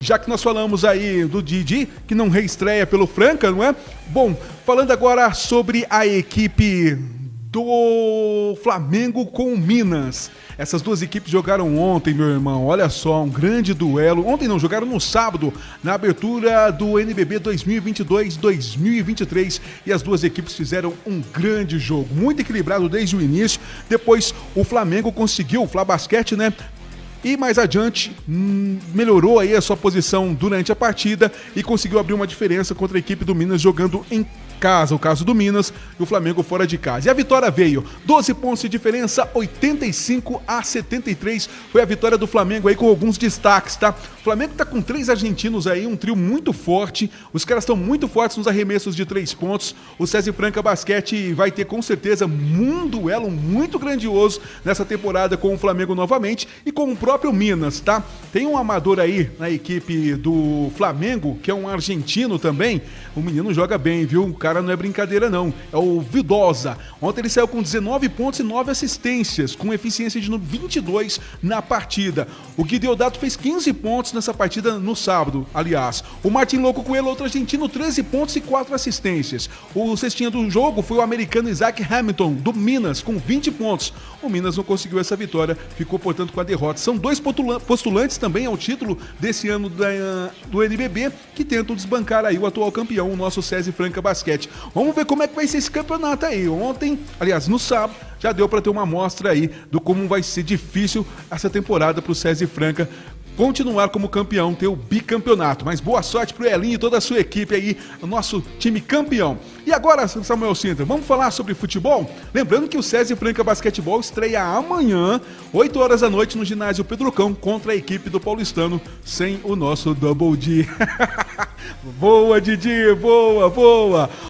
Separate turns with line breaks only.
já que nós falamos aí do Didi, que não reestreia pelo Franca, não é? Bom, falando agora sobre a equipe do Flamengo com o Minas. Essas duas equipes jogaram ontem, meu irmão, olha só, um grande duelo. Ontem não, jogaram no sábado, na abertura do NBB 2022-2023, e as duas equipes fizeram um grande jogo, muito equilibrado desde o início. Depois o Flamengo conseguiu, o Flabasquete, né? E mais adiante, melhorou aí a sua posição durante a partida e conseguiu abrir uma diferença contra a equipe do Minas jogando em casa, o caso do Minas, e o Flamengo fora de casa. E a vitória veio, 12 pontos de diferença, 85-73, foi a vitória do Flamengo aí com alguns destaques, tá? O Flamengo tá com 3 argentinos aí, um trio muito forte, os caras estão muito fortes nos arremessos de 3 pontos, o César Franca Basquete vai ter com certeza um duelo muito grandioso nessa temporada com o Flamengo novamente e com o próprio Minas, tá? Tem um amador aí na equipe do Flamengo, que é um argentino também, o menino joga bem, viu? O cara não é brincadeira não, é o Vidosa. Ontem ele saiu com 19 pontos e 9 assistências, com eficiência de 22 na partida. O Guideodato fez 15 pontos nessa partida no sábado, aliás. O Martin Louco Coelho, outro argentino, 13 pontos e 4 assistências. O cestinha do jogo foi o americano Isaac Hamilton, do Minas, com 20 pontos. O Minas não conseguiu essa vitória, ficou, portanto, com a derrota. São 2 postulantes também ao título desse ano do NBB, que tentam desbancar aí o atual campeão, o nosso César Franca Basquete. Vamos ver como é que vai ser esse campeonato aí. Ontem, aliás, no sábado, já deu para ter uma amostra aí do como vai ser difícil essa temporada para o César Franca continuar como campeão, ter o bicampeonato. Mas boa sorte pro Elinho e toda a sua equipe aí, o nosso time campeão. E agora, Samuel Sintra, vamos falar sobre futebol? Lembrando que o César Franca Basquetebol estreia amanhã, 8 horas da noite, no ginásio Pedrocão, contra a equipe do Paulistano, sem o nosso Double D. Boa, Didi, boa, boa!